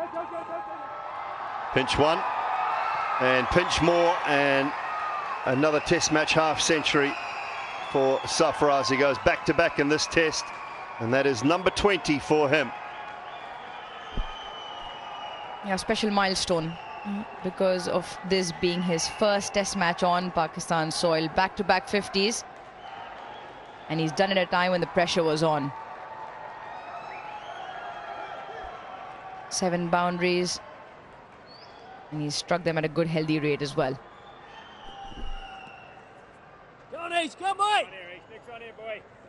Pinch one, and pinch more, and another test match half century for Sarfaraz. He goes back to back in this test, and that is number 20 for him. Yeah, special milestone because of this being his first test match on Pakistan soil. Back-to-back 50s, and he's done it at a time when the pressure was on. 7 boundaries, and he's struck them at a good healthy rate as well. Come on, Ace, come on! Next one here, boy.